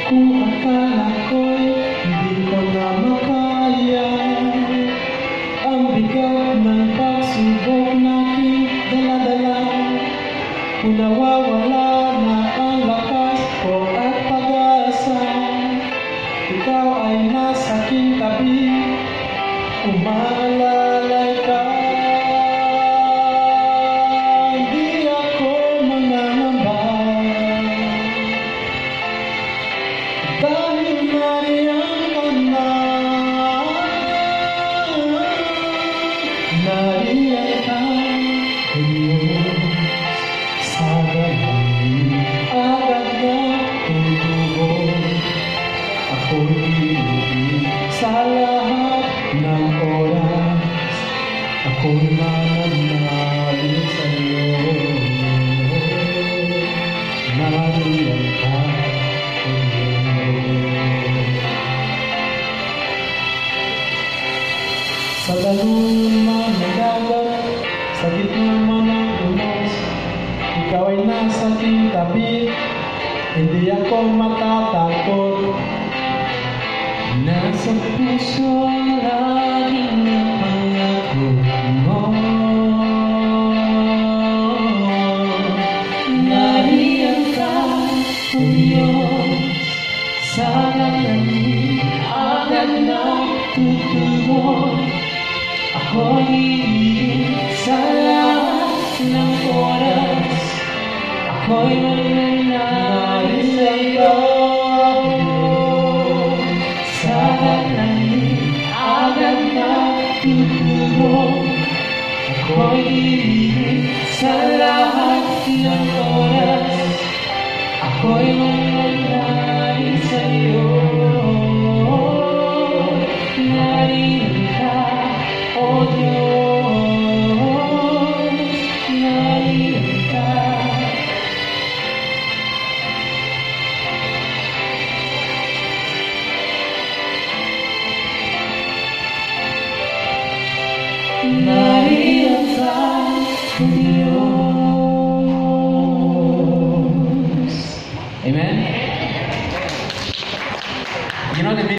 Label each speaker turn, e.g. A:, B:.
A: Kung akala ko'y hindi ko na makaya ang bigat ng pagsubok na aking dala-dala, kung nawawala na ang lakas ko at pag-asa, ikaw ay nasa aking tabi, umaalalay ka. Hindi ako mangangamba, dahil nariyan ka na. Nariyan ka, Diyos, sa dalangin agad na tutubog. Ako'y ibig sa lahat ng oras, ako'y mananalig sa'yo. Nariyan ka, sa dalungan man ng dagat, sa gitna man ng unos, ikaw ay nasa aking tabi, hindi ako matatakot. Nasa puso laging napangako mo. Nariyan ka, O Diyos, sa dalangin agad na tutubog. Ako'y ibig sa lahat ng oras, ako'y mananalig sa'yo. Sa dalangin agad na tutubog. Ako'y ibig sa lahat ng oras, ako'y mananalig sa'yo. Nariyan ka, O Diyos, nariyan ka. Nariyan ka, O Diyos. Amen? You know the